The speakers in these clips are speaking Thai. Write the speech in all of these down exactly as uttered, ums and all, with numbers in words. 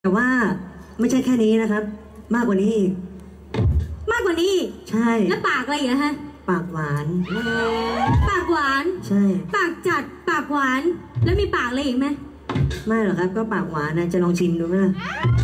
แต่ว่าไม่ใช่แค่นี้นะครับมากกว่านี้อีกมากกว่านี้ใช่แล้วปากอะไรเหรอฮะปากหวานปากหวานใช่ปากจัดปากหวานแล้วมีปากอะไรอีกไหมไม่หรอกครับก็ปากหวานนะจะลองชิมดูไหมล่ะ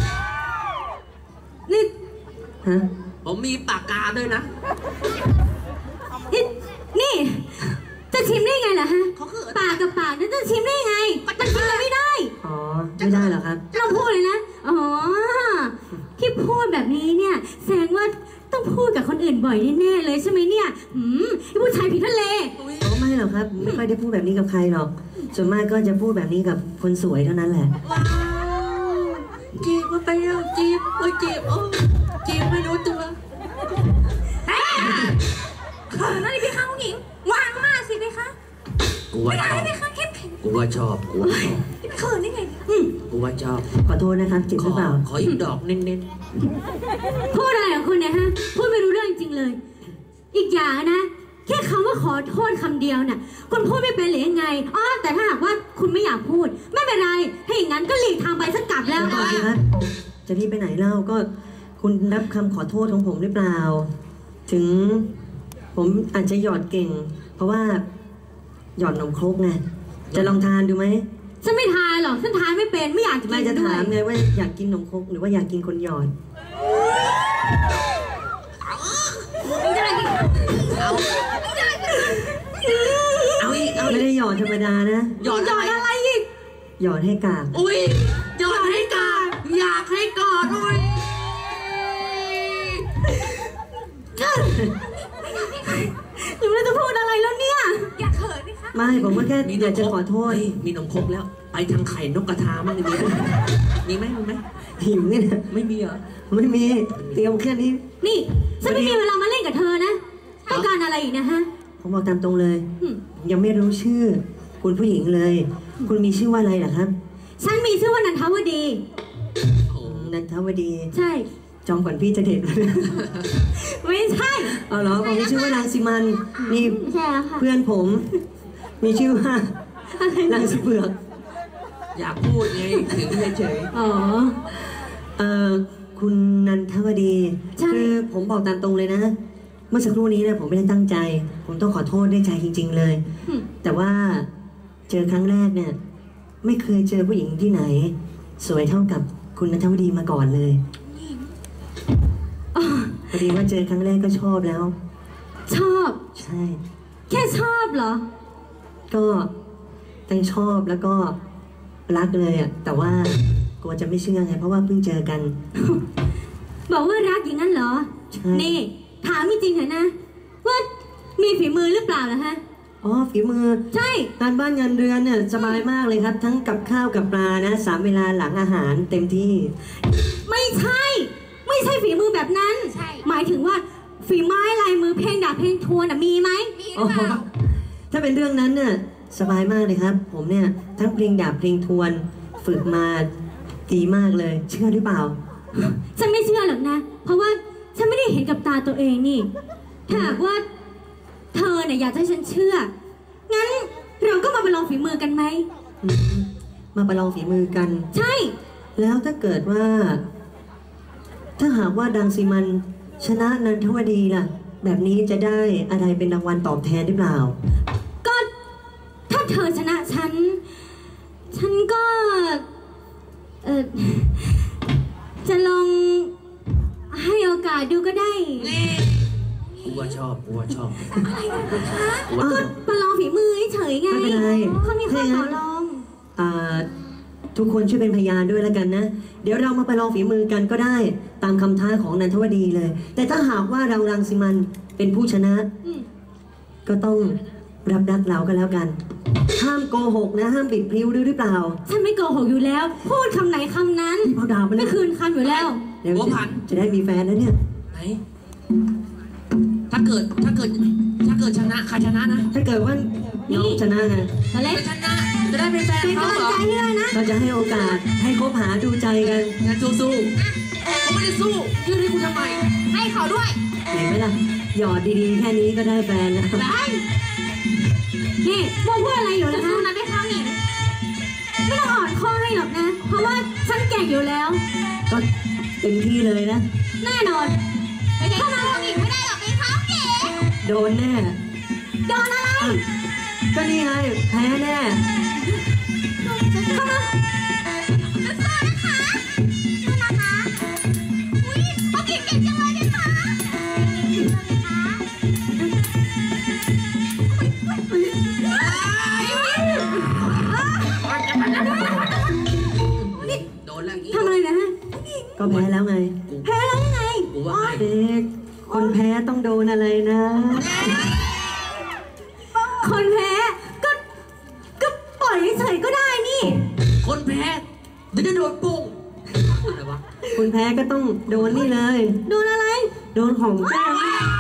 นี่ฮะผมมีปากกาด้วยนะนี่นี่จะชิมได้ไงล่ะฮะปากกับปากนั่นจะชิมได้ไงมันชิมกันไม่ได้อ๋อไม่ได้หรอครับเราพูดเลยนะอ๋อที่พูดแบบนี้เนี่ยแสดงว่าต้องพูดกับคนอื่นบ่อยแน่ๆเลยใช่ไหมเนี่ยอืมผู้ชายผิดทะเลอ๋อไม่หรอกครับไม่ค่อยได้พูดแบบนี้กับใครหรอกส่วนมากก็จะพูดแบบนี้กับคนสวยเท่านั้นแหละจีบมาไปแล้วจีบโอ้ยจีบโอ้จีบไม่รู้ตัวเฮ้ยนั่นนี่พี่ข้าผู้หญิงวางมากสิไหมคะกูว่าชอบกูว่าชอบกูว่าชอบพี่เขินได้ไงกูว่าชอบขอโทษนะครับจิบหรือเปล่าขออีกดอกเน้นๆพูดอะไรของคุณเนี่ยฮะพูดไม่รู้เรื่องจริงเลยอีกอย่างนะแค่คำว่าขอโทษคำเดียวน่ะคุณพูดไม่เป็นหรือยังไงอ๋อแต่ถ้าหากว่าคุณไม่อยากพูดไม่เป็นไรถ้าอย่างนั้นก็หลีกทางไปสักกลับแล้วครับจะรีบไปไหนเล่าก็คุณรับคำขอโทษของผมหรือเปล่าถึงผมอาจจะหยอดเก่งเพราะว่าหยอดนมครกไงจะลองทานดูไหมฉันไม่ทานหรอกฉันทานไม่เป็นไม่อยากกินไม่จะถามไงว่าอยากกินนมครกหรือว่าอยากกินคนหยอดเอาเอาอีกเอาไม่ได้หยอดธรรมดานะหยอดอะไรอีกหยอดให้กาบอุ้ยหยอดให้กาบอยากให้กอดอุ้ยหนูไม่จะพูดอะไรแล้วเนี่ยอยากเขินไหมคะไม่ผมก็แค่อยากจะขอโทษมีนมครกแล้วไปทางไข่นกกระทามั้งมีมีไหมมีไหมหิวเนี่ยไม่มีเหรอไม่มีเตรียมแค่นี้นี่ฉันไม่มีเวลามาเล่นกับเธอนะต้องการอะไรอีกนะฮะผมบอกตามตรงเลยยังไม่รู้ชื่อคุณผู้หญิงเลยคุณมีชื่อว่าอะไรเหรอครับฉันมีชื่อว่านันทวดีนันทวดีใช่จอมขวัญพี่จะเด็ดไม่ใช่เอาเหรอผมมีชื่อว่านางสิมันนี่ใช่ค่ะเพื่อนผมมีชื่อว่านางสิเปลือกอยากพูดไงถึงเฉยอ๋อเอ่อคุณนันทวดีคือผมบอกตามตรงเลยนะเมื่อสักครู่นี้เนี่ยผมไม่ได้ตั้งใจผมต้องขอโทษด้วยใจจริงๆเลยแต่ว่าเจอครั้งแรกเนี่ยไม่เคยเจอผู้หญิงที่ไหนสวยเท่ากับคุณนันทวดีมาก่อนเลยพอดีว่าเจอครั้งแรกก็ชอบแล้วชอบใช่แค่ชอบเหรอก็ตั้งชอบแล้วก็รักเลยอ่ะแต่ว่ากลัวจะไม่เชื่อไงเพราะว่าเพิ่งเจอกันบอกว่ารักอย่างนั้นเหรอนี่ถามจริงเหรอนะว่ามีฝีมือหรือเปล่าล่ะฮะอ๋อฝีมือใช่งานบ้านงานเรือนเนี่ยสบายมากเลยครับทั้งกับข้าวกับปลานะสามเวลาหลังอาหารเต็มที่ไม่ใช่ไม่ใช่ฝีมือแบบนั้นหมายถึงว่าฝีไม้ลายมือเพลงดาบเพลงทวนอ่ะมีไหมมีหรือเปล่าถ้าเป็นเรื่องนั้นเนี่ยสบายมากเลยครับผมเนี่ยทั้งเพลงดาบเพลงทวนฝึกมาดีมากเลยเชื่อหรือเปล่าฉันไม่เชื่อหรอกนะเพราะว่าฉันไม่ได้เห็นกับตาตัวเองนี่ถ้าหากว่าเธอเนี่ยอยากให้ฉันเชื่องั้นเราก็มาประลองฝีมือกันไหมมาประลองฝีมือกันใช่แล้วถ้าเกิดว่าถ้าหากว่าดังซีมันชนะนันทวดีล่ะแบบนี้จะได้อะไรเป็นรางวัลตอบแทนหรือเปล่าก็ถ้าเธอชนะฉันฉันก็เออจะลองให้โอกาสดูก็ได้กูว่าชอบกูว่าชอบอะไรนะคะก็ประลองฝีมือเฉยไงไม่เป็นไรเขามีข้อต่อรองอ่าทุกคนช่วยเป็นพยานด้วยแล้วกันนะเดี๋ยวเรามาประลองฝีมือกันก็ได้ตามคำท้าของนันทวดีเลยแต่ถ้าหากว่าเรารังสิมันเป็นผู้ชนะก็ต้องรับรักเราก็แล้วกันห้ามโกหกนะห้ามปิดพริ้วด้วยหรือเปล่าฉันไม่โกหกอยู่แล้วพูดคำไหนคำนั้นพอดาวไปไม่คืนคำอยู่แล้วเดี๋ยวจะได้มีแฟนแล้วเนี่ยไหนถ้าเกิดถ้าเกิดถ้าเกิดชนะใครชนะนะถ้าเกิดว่าน้องชนะไงจะเล่นชนะจะได้เป็นแฟนเขาเหรอเราจะให้โอกาสให้คบหาดูใจกันงานสู้ๆเขาไม่ได้สู้ยื่นให้คุณทำไมให้เขาด้วยเห็นไหมล่ะหยอดดีๆแค่นี้ก็ได้แฟนแล้วได้นี่โมพูดอะไรอยู่นะคะนะไม่เข้าหนิไม่ต้องอ่อนข้อให้หรอกนะ เพราะว่าฉันเก่งอยู่แล้วก็เต็มที่เลยนะแน่นอนเข้ามาอีกไม่ได้หรอกไอ้เขาเก๋โดนแน่โดนอะไรอ้าวก็นี่ไงแพ้แน่เข้ามาสู้ๆนะคะสู้นะคะอุ้ยเขาเก่งเก่งจังเลยนะคะนี่โดนแล้วงี้ทำอะไรนะฮะก็แพ้แล้วไงแพ้แล้วยังไงกูว่าไงเด็กคนแพ้ต้องโดนอะไรนะคนแพ้ก็ก็ปล่อยเฉยๆก็ได้นี่คนแพ้เดี๋ยวจะโดนปุ้งอะไรวะคนแพ้ก็ต้องโดนนี่เลยโดนอะไรโดนของแก้ม